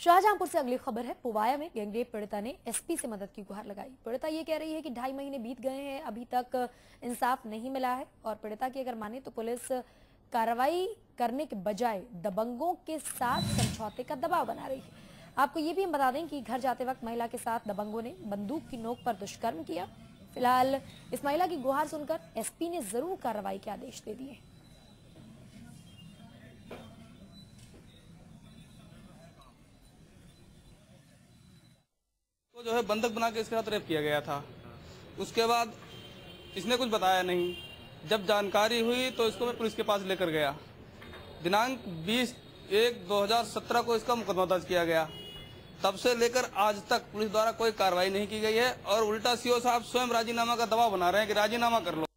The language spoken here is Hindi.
शाहजहांपुर से अगली खबर है। पुवाया में गैंगरेप पीड़िता ने एसपी से मदद की गुहार लगाई। पीड़िता ये कह रही है कि 2.5 महीने बीत गए हैं, अभी तक इंसाफ नहीं मिला है और पीड़िता की अगर माने तो पुलिस कार्रवाई करने के बजाय दबंगों के साथ समझौते का दबाव बना रही है। आपको ये भी हम बता दें कि घर जाते वक्त महिला के साथ दबंगों ने बंदूक की नोक पर दुष्कर्म किया। फिलहाल इस महिला की गुहार सुनकर एसपी ने जरूर कार्रवाई के आदेश दे दिए। तो जो है बंधक बना के इसके साथ रेप किया गया था। उसके बाद इसने कुछ बताया नहीं। जब जानकारी हुई तो इसको मैं पुलिस के पास लेकर गया। दिनांक 20/1/2017 को इसका मुकदमा दर्ज किया गया। तब से लेकर आज तक पुलिस द्वारा कोई कार्रवाई नहीं की गई है और उल्टा सीओ साहब स्वयं राजीनामा का दबाव बना रहे हैं कि राजीनामा कर लो।